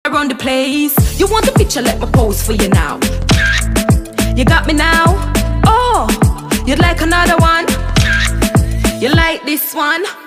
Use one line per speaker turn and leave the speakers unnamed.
Around the place, you want a picture, let me pose for you now. You got me now, oh, you'd like another one? You like this one?